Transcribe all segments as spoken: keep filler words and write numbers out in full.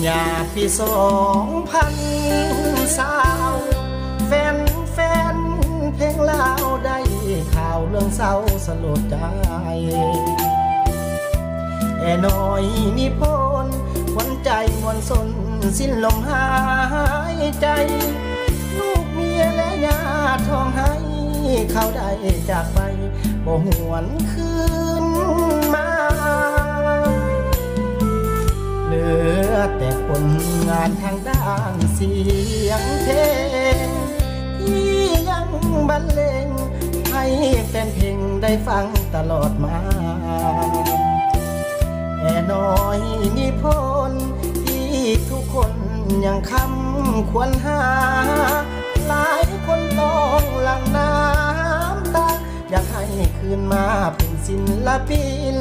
ญาติพี่สองพันสาวแฟนแฟนเพลงลาวได้ข่าวเรื่องเศร้าสลดใจแอน้อยนิพนธ์หวันใจมวนสนสิ้นลมหายใจลูกเมียและญาติทองให้เขาได้จากไปบ่หวนคืนมาเหลือแต่ผลงานทางด้านเสียงเพลงที่ยังบรรเลงให้แฟนเพลงได้ฟังตลอดมาแอน้อยนิพนธ์ที่ทุกคนยังคำควรหาหลายคนต้องหลั่งน้ำตาอยากให้คืนมาเป็นศิลปิน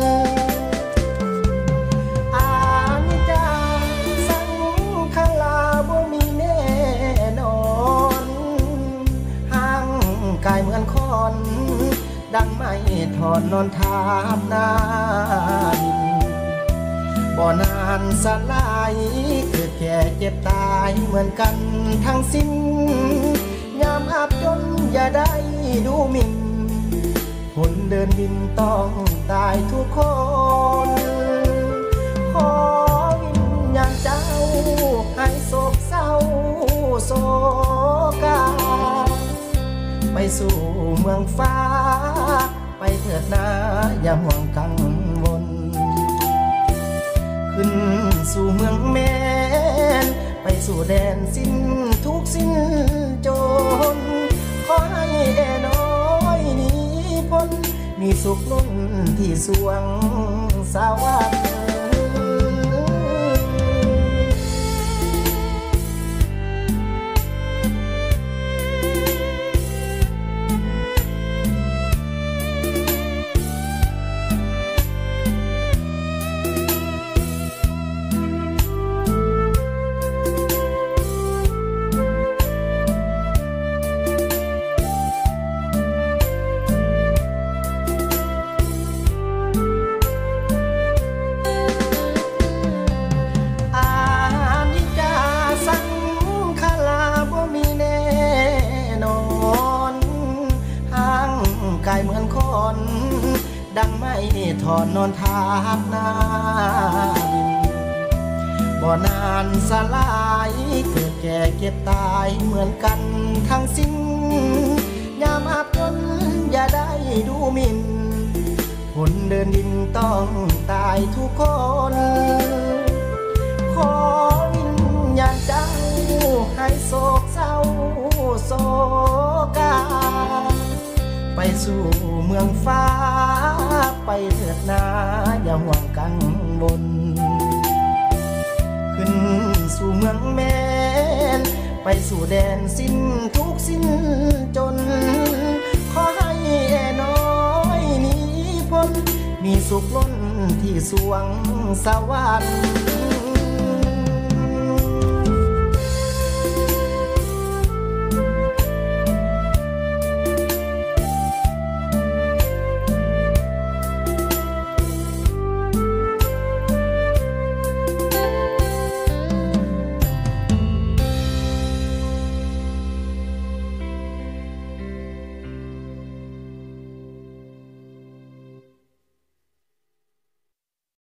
อานิจจาสังขลาบ่มีแน่นอนห่างกายเหมือนคอนดังไม่ถอนนอนทาบนาดินบ่นานสลายเกิดแก่เจ็บตายเหมือนกันทั้งสิ้นยามอับจนอย่าได้ดูหมิ่นคนเดินดินต้องตายทุกคนขอวิญญาณเจ้าให้โศกเศร้าโศกาไปสู่เมืองฟ้าไปเถิดนาอย่าห่วงกังวลขึ้นสู่เมืองแมนไปสู่แดนสิ้นทุกสิ้นจนขอให้แอน้อยนี้พ้นมีสุขล้นที่สวงสวรรค์กายเหมือนคนดังไม่ถอนนอนทาบนาดินบ่นานสลายเกิดแก่เก็บตายเหมือนกันทั้งสิ้นยามอับจนอย่าได้ดูหมิ่นคนเดินดินต้องตายทุกคนขอวิญญาณเจ้าให้โศกเศร้าโศกาไปสู่เมืองฟ้าไปเถิดนาอย่าห่วงกังวลขึ้นสู่เมืองแมนไปสู่แดนสิ้นทุกสิ้นจนขอให้แอน้อยนี้พ้นมีสุขล้นที่สวงสวรรค์